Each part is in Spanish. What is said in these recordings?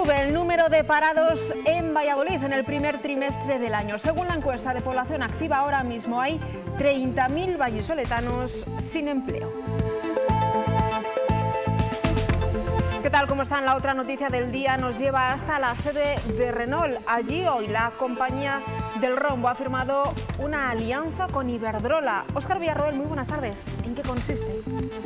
Sube el número de parados en Valladolid en el primer trimestre del año. Según la encuesta de población activa, ahora mismo hay 30.000 vallisoletanos sin empleo. ¿Qué tal? ¿Cómo están? La otra noticia del día nos lleva hasta la sede de Renault. Allí hoy la compañía del rombo ha firmado una alianza con Iberdrola. Óscar Villarroel, muy buenas tardes. ¿En qué consiste?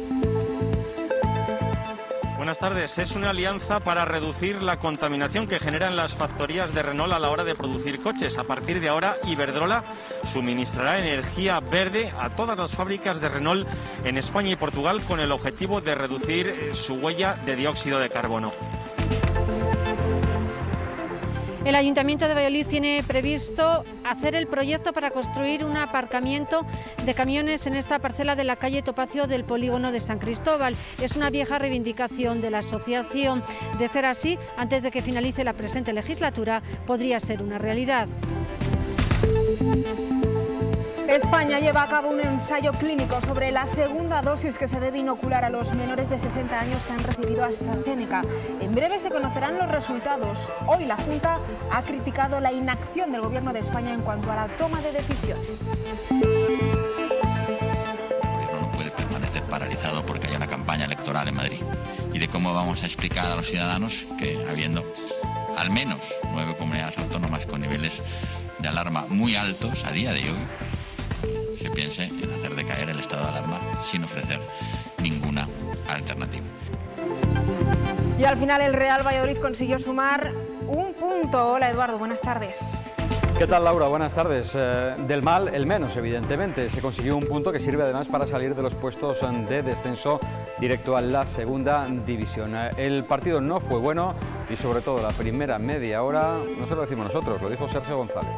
Buenas tardes. Es una alianza para reducir la contaminación que generan las factorías de Renault a la hora de producir coches. A partir de ahora, Iberdrola suministrará energía verde a todas las fábricas de Renault en España y Portugal con el objetivo de reducir su huella de dióxido de carbono. El Ayuntamiento de Valladolid tiene previsto hacer el proyecto para construir un aparcamiento de camiones en esta parcela de la calle Topacio del polígono de San Cristóbal. Es una vieja reivindicación de la asociación. De ser así, antes de que finalice la presente legislatura, podría ser una realidad. España lleva a cabo un ensayo clínico sobre la segunda dosis que se debe inocular a los menores de 60 años que han recibido AstraZeneca. En breve se conocerán los resultados. Hoy la Junta ha criticado la inacción del Gobierno de España en cuanto a la toma de decisiones. El Gobierno no puede permanecer paralizado porque haya una campaña electoral en Madrid. Y de cómo vamos a explicar a los ciudadanos que, habiendo al menos 9 comunidades autónomas con niveles de alarma muy altos a día de hoy, se piense en hacer decaer el estado de alarma sin ofrecer ninguna alternativa. Y al final el Real Valladolid consiguió sumar un punto. Hola Eduardo, buenas tardes. ¿Qué tal, Laura? Buenas tardes. Del mal, el menos, evidentemente. Se consiguió un punto que sirve además para salir de los puestos de descenso directo a la segunda división. El partido no fue bueno y sobre todo la primera media hora, no se lo decimos nosotros, lo dijo Sergio González.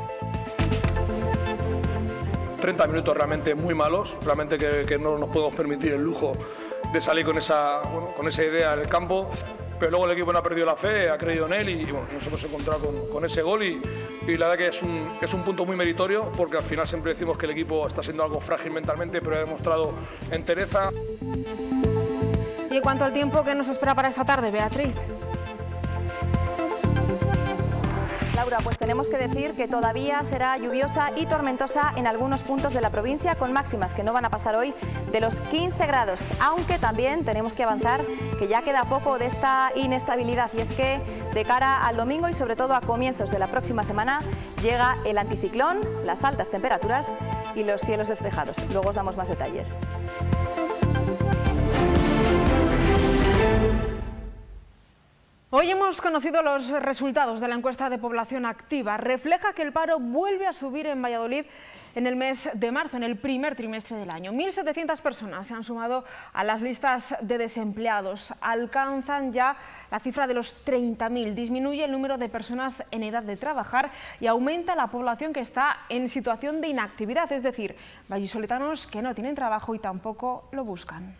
30 minutos realmente muy malos, realmente que no nos podemos permitir el lujo de salir con esa idea del campo, pero luego el equipo no ha perdido la fe, ha creído en él y bueno, nos hemos encontrado con ese gol y la verdad que es un punto muy meritorio porque al final siempre decimos que el equipo está siendo algo frágil mentalmente, pero ha demostrado entereza. Y en cuanto al tiempo, ¿qué nos espera para esta tarde, Beatriz? Laura, pues tenemos que decir que todavía será lluviosa y tormentosa en algunos puntos de la provincia, con máximas que no van a pasar hoy de los 15 grados, aunque también tenemos que avanzar que ya queda poco de esta inestabilidad, y es que de cara al domingo y sobre todo a comienzos de la próxima semana llega el anticiclón, las altas temperaturas y los cielos despejados. Luego os damos más detalles. Hoy hemos conocido los resultados de la encuesta de población activa. Refleja que el paro vuelve a subir en Valladolid en el mes de marzo, en el primer trimestre del año. 1.700 personas se han sumado a las listas de desempleados. Alcanzan ya la cifra de los 30.000. Disminuye el número de personas en edad de trabajar y aumenta la población que está en situación de inactividad, es decir, vallisoletanos que no tienen trabajo y tampoco lo buscan.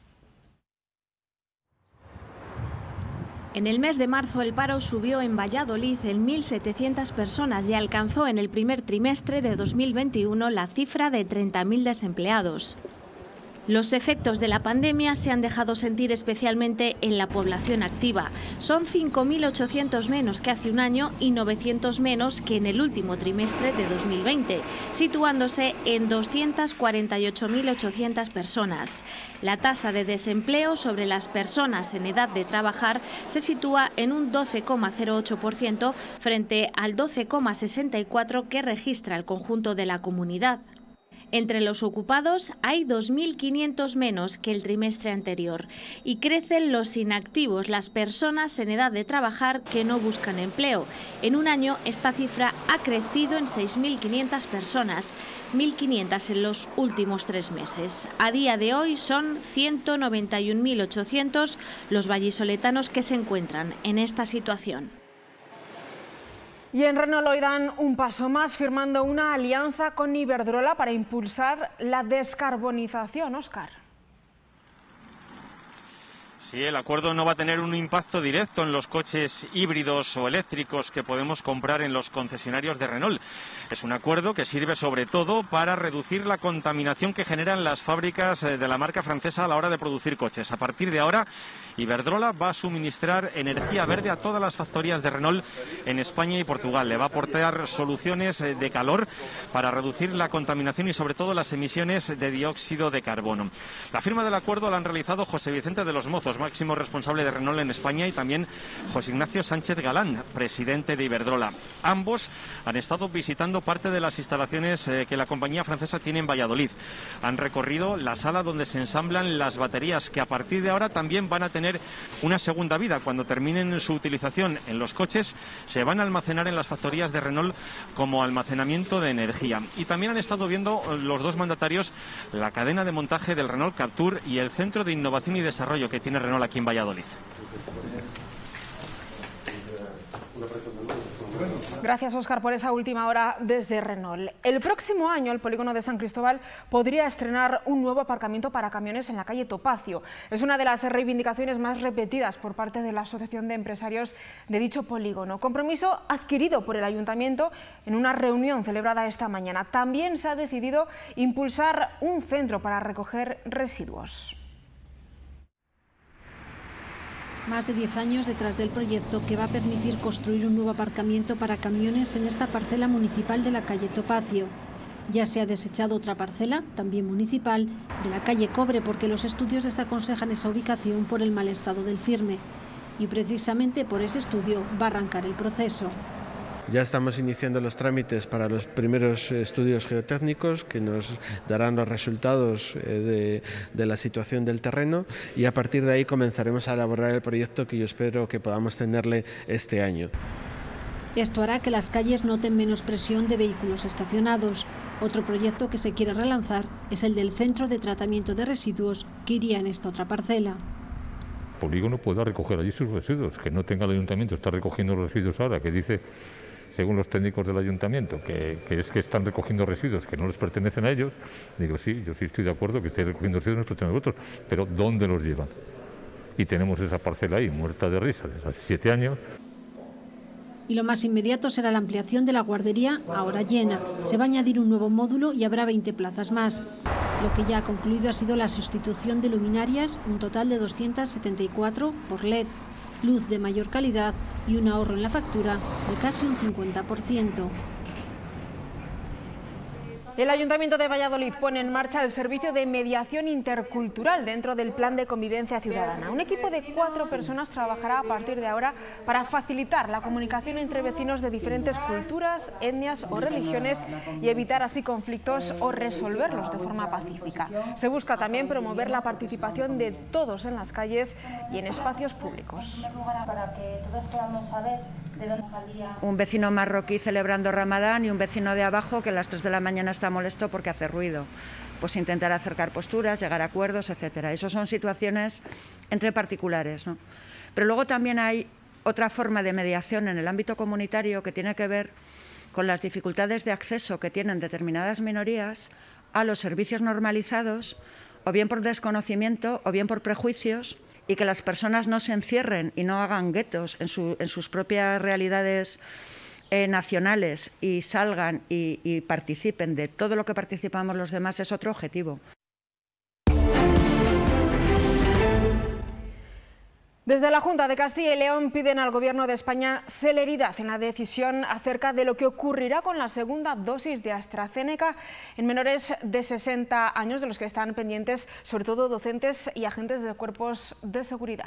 En el mes de marzo el paro subió en Valladolid en 1.700 personas y alcanzó en el primer trimestre de 2021 la cifra de 30.000 desempleados. Los efectos de la pandemia se han dejado sentir especialmente en la población activa. Son 5.800 menos que hace un año y 900 menos que en el último trimestre de 2020, situándose en 248.800 personas. La tasa de desempleo sobre las personas en edad de trabajar se sitúa en un 12,08% frente al 12,64% que registra el conjunto de la comunidad. Entre los ocupados hay 2.500 menos que el trimestre anterior y crecen los inactivos, las personas en edad de trabajar que no buscan empleo. En un año esta cifra ha crecido en 6.500 personas, 1.500 en los últimos 3 meses. A día de hoy son 191.800 los vallisoletanos que se encuentran en esta situación. Y en Renault hoy dan un paso más firmando una alianza con Iberdrola para impulsar la descarbonización, Óscar. Sí, el acuerdo no va a tener un impacto directo en los coches híbridos o eléctricos que podemos comprar en los concesionarios de Renault. Es un acuerdo que sirve sobre todo para reducir la contaminación que generan las fábricas de la marca francesa a la hora de producir coches. A partir de ahora, Iberdrola va a suministrar energía verde a todas las factorías de Renault en España y Portugal. Le va a aportar soluciones de calor para reducir la contaminación y sobre todo las emisiones de dióxido de carbono. La firma del acuerdo la han realizado José Vicente de los Mozos, máximo responsable de Renault en España, y también José Ignacio Sánchez Galán, presidente de Iberdrola. Ambos han estado visitando parte de las instalaciones que la compañía francesa tiene en Valladolid. Han recorrido la sala donde se ensamblan las baterías, que a partir de ahora también van a tener una segunda vida. Cuando terminen su utilización en los coches, se van a almacenar en las factorías de Renault como almacenamiento de energía. Y también han estado viendo los dos mandatarios la cadena de montaje del Renault Captur y el Centro de Innovación y Desarrollo que tiene Renault aquí en Valladolid. Gracias, Óscar, por esa última hora desde Renault. El próximo año el polígono de San Cristóbal podría estrenar un nuevo aparcamiento para camiones en la calle Topacio. Es una de las reivindicaciones más repetidas por parte de la Asociación de Empresarios de dicho polígono. Compromiso adquirido por el Ayuntamiento en una reunión celebrada esta mañana. También se ha decidido impulsar un centro para recoger residuos. Más de 10 años detrás del proyecto que va a permitir construir un nuevo aparcamiento para camiones en esta parcela municipal de la calle Topacio. Ya se ha desechado otra parcela, también municipal, de la calle Cobre, porque los estudios desaconsejan esa ubicación por el mal estado del firme. Y precisamente por ese estudio va a arrancar el proceso. Ya estamos iniciando los trámites para los primeros estudios geotécnicos que nos darán los resultados de la situación del terreno, y a partir de ahí comenzaremos a elaborar el proyecto que yo espero que podamos tenerle este año. Esto hará que las calles noten menos presión de vehículos estacionados. Otro proyecto que se quiere relanzar es el del centro de tratamiento de residuos que iría en esta otra parcela. El polígono pueda recoger allí sus residuos, que no tenga el ayuntamiento, está recogiendo los residuos ahora, que dice, según los técnicos del ayuntamiento, que es que están recogiendo residuos que no les pertenecen a ellos. Digo, sí, yo sí estoy de acuerdo que estén recogiendo residuos que nos pertenecen a nosotros, pero ¿dónde los llevan? Y tenemos esa parcela ahí, muerta de risa, desde hace 7 años. Y lo más inmediato será la ampliación de la guardería, ahora llena. Se va a añadir un nuevo módulo y habrá 20 plazas más. Lo que ya ha concluido ha sido la sustitución de luminarias, un total de 274 por LED, luz de mayor calidad y un ahorro en la factura de casi un 50%. El Ayuntamiento de Valladolid pone en marcha el servicio de mediación intercultural dentro del Plan de Convivencia Ciudadana. Un equipo de 4 personas trabajará a partir de ahora para facilitar la comunicación entre vecinos de diferentes culturas, etnias o religiones y evitar así conflictos o resolverlos de forma pacífica. Se busca también promover la participación de todos en las calles y en espacios públicos. Para que todos podamos saber un vecino marroquí celebrando Ramadán y un vecino de abajo que a las 3 de la mañana está molesto porque hace ruido. Pues intentar acercar posturas, llegar a acuerdos, etcétera. Eso son situaciones entre particulares, ¿no? Pero luego también hay otra forma de mediación en el ámbito comunitario que tiene que ver con las dificultades de acceso que tienen determinadas minorías a los servicios normalizados, o bien por desconocimiento o bien por prejuicios, y que las personas no se encierren y no hagan guetos en sus propias realidades nacionales y salgan y participen de todo lo que participamos los demás, es otro objetivo. Desde la Junta de Castilla y León piden al Gobierno de España celeridad en la decisión acerca de lo que ocurrirá con la segunda dosis de AstraZeneca en menores de 60 años, de los que están pendientes sobre todo docentes y agentes de cuerpos de seguridad.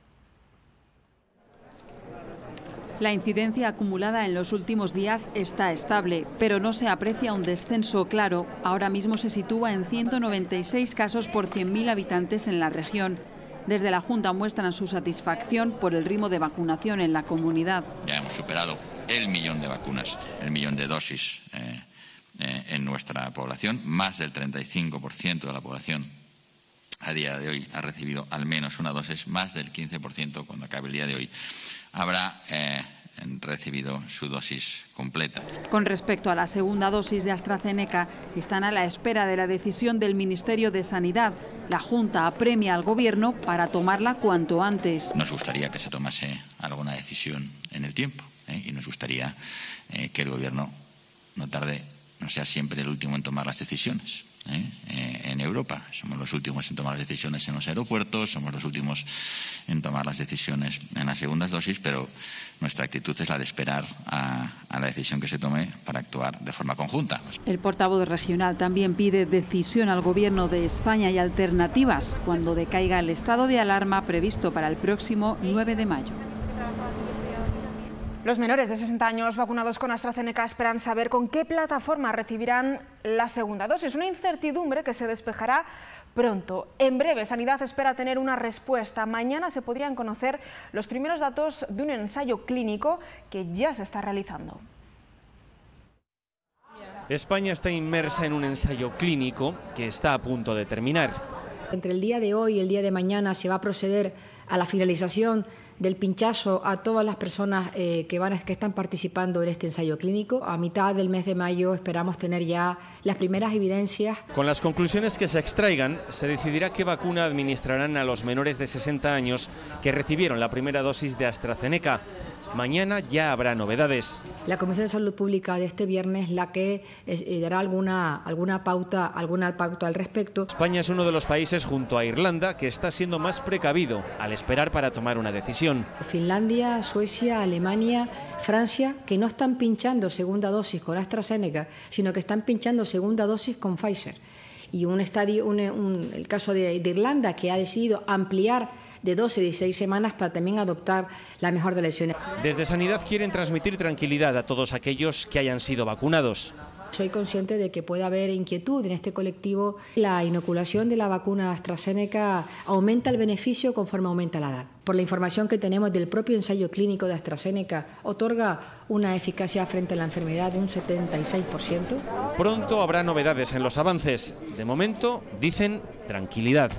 La incidencia acumulada en los últimos días está estable, pero no se aprecia un descenso claro. Ahora mismo se sitúa en 196 casos por 100.000 habitantes en la región. Desde la Junta muestran su satisfacción por el ritmo de vacunación en la comunidad. Ya hemos superado el 1.000.000 de vacunas, el 1.000.000 de dosis en nuestra población. Más del 35% de la población a día de hoy ha recibido al menos una dosis, más del 15% cuando acabe el día de hoy. Habrá recibido su dosis completa. Con respecto a la segunda dosis de AstraZeneca, están a la espera de la decisión del Ministerio de Sanidad. La Junta apremia al Gobierno para tomarla cuanto antes. Nos gustaría que se tomase alguna decisión en el tiempo, y nos gustaría que el Gobierno no sea siempre el último en tomar las decisiones. En Europa somos los últimos en tomar las decisiones en los aeropuertos, somos los últimos en tomar las decisiones en las segundas dosis, pero nuestra actitud es la de esperar a la decisión que se tome para actuar de forma conjunta. El portavoz regional también pide decisión al Gobierno de España y alternativas cuando decaiga el estado de alarma previsto para el próximo 9 de mayo. Los menores de 60 años vacunados con AstraZeneca esperan saber con qué plataforma recibirán la segunda dosis, una incertidumbre que se despejará pronto. En breve, Sanidad espera tener una respuesta. Mañana se podrían conocer los primeros datos de un ensayo clínico que ya se está realizando. España está inmersa en un ensayo clínico que está a punto de terminar. Entre el día de hoy y el día de mañana se va a proceder a la finalización del pinchazo a todas las personas que están participando en este ensayo clínico. A mitad del mes de mayo esperamos tener ya las primeras evidencias. Con las conclusiones que se extraigan, se decidirá qué vacuna administrarán a los menores de 60 años que recibieron la primera dosis de AstraZeneca. Mañana ya habrá novedades. La Comisión de Salud Pública de este viernes la que dará alguna pauta al respecto. España es uno de los países junto a Irlanda que está siendo más precavido al esperar para tomar una decisión. Finlandia, Suecia, Alemania, Francia, que no están pinchando segunda dosis con AstraZeneca, sino que están pinchando segunda dosis con Pfizer. Y el caso de Irlanda, que ha decidido ampliar de 12 a 16 semanas para también adoptar la mejor de las opciones. Desde Sanidad quieren transmitir tranquilidad a todos aquellos que hayan sido vacunados. Soy consciente de que puede haber inquietud en este colectivo. La inoculación de la vacuna AstraZeneca aumenta el beneficio conforme aumenta la edad. Por la información que tenemos del propio ensayo clínico de AstraZeneca, otorga una eficacia frente a la enfermedad de un 76%. Pronto habrá novedades en los avances. De momento, dicen tranquilidad.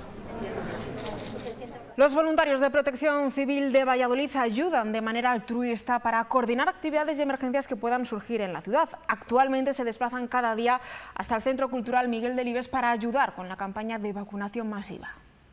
Los voluntarios de Protección Civil de Valladolid ayudan de manera altruista para coordinar actividades y emergencias que puedan surgir en la ciudad. Actualmente se desplazan cada día hasta el Centro Cultural Miguel Delibes para ayudar con la campaña de vacunación masiva.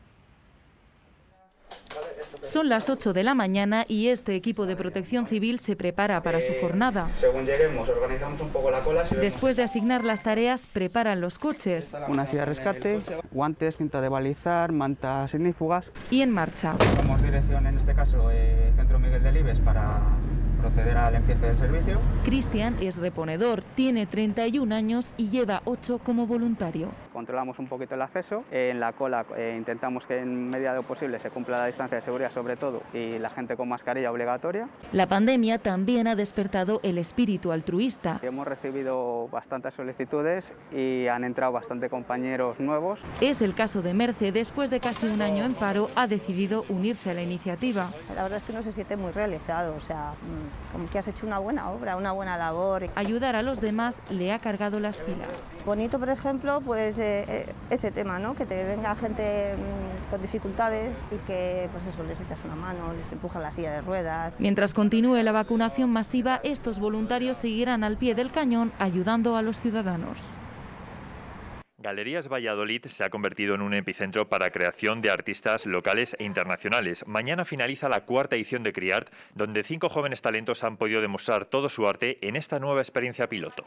Son las 8 de la mañana y este equipo de Protección Civil se prepara para su jornada. Según lleguemos, organizamos un poco la cola. Después de asignar las tareas, preparan los coches. Una silla de rescate, guantes, cinta de balizar, mantas ignífugas. Y en marcha. Tomamos dirección, en este caso, Centro Miguel Delibes, para proceder al empiece del servicio. Cristian es reponedor, tiene 31 años y lleva 8 como voluntario. Controlamos un poquito el acceso, en la cola intentamos que en medida de lo posible se cumpla la distancia de seguridad sobre todo y la gente con mascarilla obligatoria. La pandemia también ha despertado el espíritu altruista. Hemos recibido bastantes solicitudes y han entrado bastante compañeros nuevos. Es el caso de Merce, después de casi un año en paro ha decidido unirse a la iniciativa. La verdad es que uno se siente muy realizado, o sea, como que has hecho una buena obra, una buena labor. Ayudar a los demás le ha cargado las pilas. Bonito, por ejemplo, pues ese tema, ¿no? Que te venga gente con dificultades y que pues eso, les echas una mano, les empujas la silla de ruedas. Mientras continúe la vacunación masiva, estos voluntarios seguirán al pie del cañón ayudando a los ciudadanos. Galerías Valladolid se ha convertido en un epicentro para creación de artistas locales e internacionales. Mañana finaliza la 4ª edición de CRIART, donde 5 jóvenes talentos han podido demostrar todo su arte en esta nueva experiencia piloto.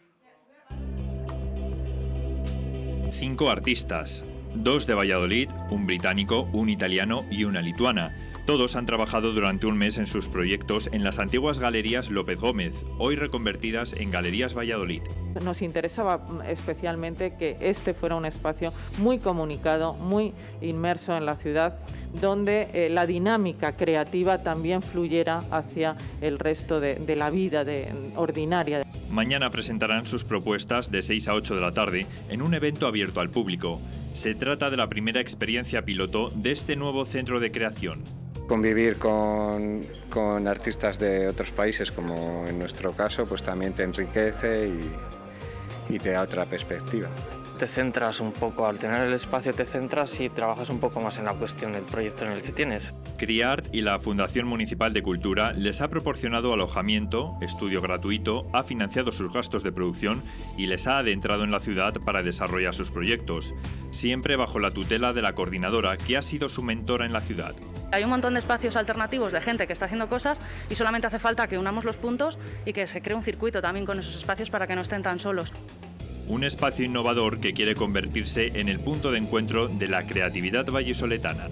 5 artistas, 2 de Valladolid, un británico, un italiano y una lituana. Todos han trabajado durante un mes en sus proyectos en las antiguas Galerías López Gómez, hoy reconvertidas en Galerías Valladolid. Nos interesaba especialmente que este fuera un espacio muy comunicado, muy inmerso en la ciudad, donde la dinámica creativa también fluyera hacia el resto de la vida ordinaria. Mañana presentarán sus propuestas de 6 a 8 de la tarde en un evento abierto al público. Se trata de la primera experiencia piloto de este nuevo centro de creación. Convivir con artistas de otros países, como en nuestro caso, pues también te enriquece y te da otra perspectiva. Te centras un poco, al tener el espacio te centras y trabajas un poco más en la cuestión del proyecto en el que tienes. CRIART y la Fundación Municipal de Cultura les ha proporcionado alojamiento, estudio gratuito, ha financiado sus gastos de producción y les ha adentrado en la ciudad para desarrollar sus proyectos, siempre bajo la tutela de la coordinadora que ha sido su mentora en la ciudad. Hay un montón de espacios alternativos de gente que está haciendo cosas y solamente hace falta que unamos los puntos y que se cree un circuito también con esos espacios para que no estén tan solos. Un espacio innovador que quiere convertirse en el punto de encuentro de la creatividad vallisoletana.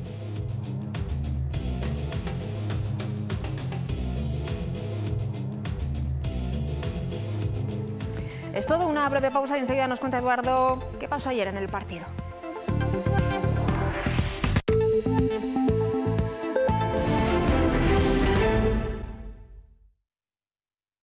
Es todo, una breve pausa y enseguida nos cuenta Eduardo qué pasó ayer en el partido.